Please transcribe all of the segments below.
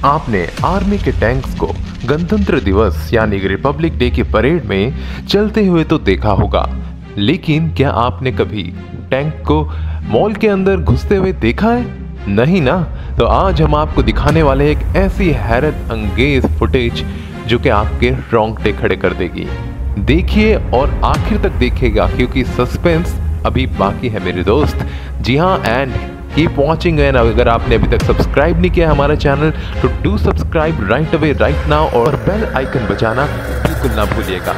आपने आर्मी के टैंक्स को गणतंत्र दिवस यानी रिपब्लिक डे की परेड में चलते हुए तो देखा होगा, लेकिन क्या आपने कभी टैंक को मॉल के अंदर घुसते हुए देखा है? नहीं ना। तो आज हम आपको दिखाने वाले एक ऐसी हैरत अंगेज फुटेज जो कि आपके रोंगटे खड़े कर देगी। देखिए और आखिर तक देखिएगा क्योंकि सस्पेंस अभी बाकी है मेरे दोस्त। जी हाँ, एंड कीप वॉचिंग। एंड अगर आपने अभी तक सब्सक्राइब नहीं किया हमारा चैनल तो do subscribe right away right now और बेल आइकन बजाना बिल्कुल ना भूलिएगा।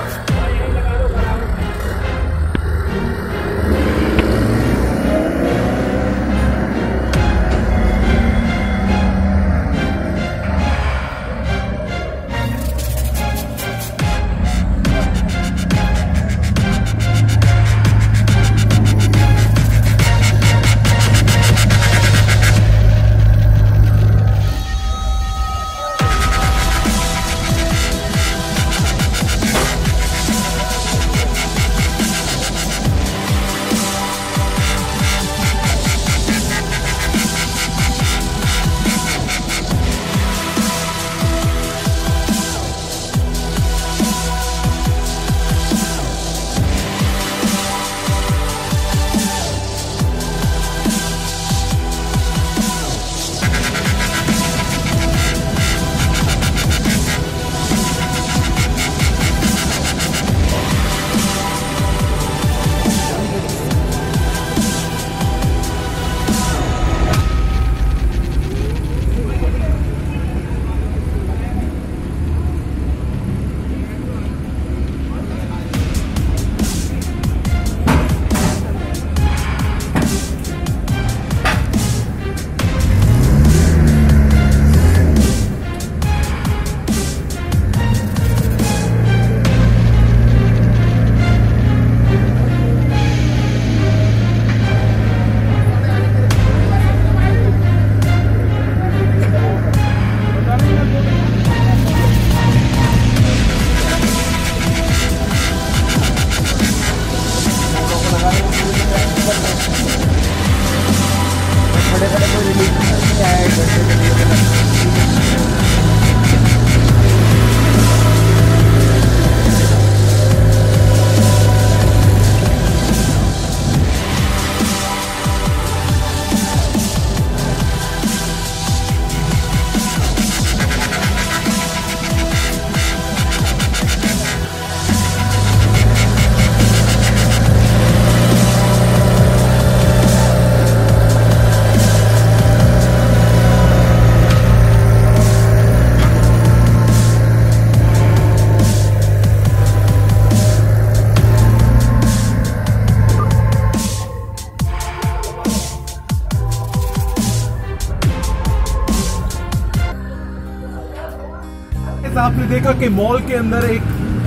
आपने देखा कि मॉल के अंदर एक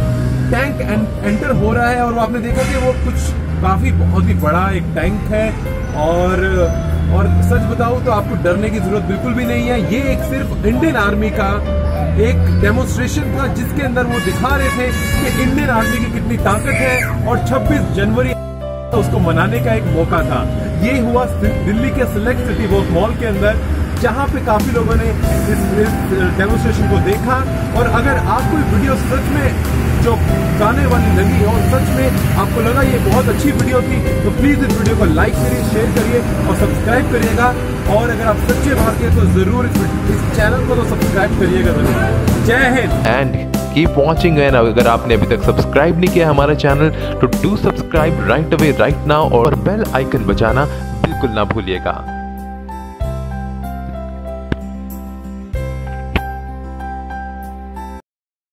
टैंक एंटर हो रहा है और आपने देखा कि वो कुछ काफी बहुत ही बड़ा एक टैंक है और सच बताऊं तो आपको डरने की जरूरत बिल्कुल भी नहीं है। ये एक सिर्फ इंडियन आर्मी का एक डेमोन्स्ट्रेशन था जिसके अंदर वो दिखा रहे थे कि इंडियन आर्मी की कितनी ताकत है और 26 जनवरी उसको मनाने का एक मौका था। ये हुआ दिल्ली के सिलेक्ट सिटी वॉक मॉल के अंदर, जहां पे काफी लोगों ने इस डेमोन्स्ट्रेशन को देखा। और अगर आपको वीडियो सच में जो गाने वाली लगी और सच में आपको लगा ये बहुत अच्छी वीडियो थी तो प्लीज इस वीडियो को लाइक करिए, शेयर करिए और सब्सक्राइब करिएगा। और अगर आप सच्चे भारतीय तो जरूर इस चैनल को तो सब्सक्राइब करिएगा जरूर। जय Hind and keep watching. And अगर आपने अभी तक सब्सक्राइब नहीं किया हमारा चैनल तो do subscribe right away right now और बेल आइकन बजाना बिल्कुल ना भूलिएगा।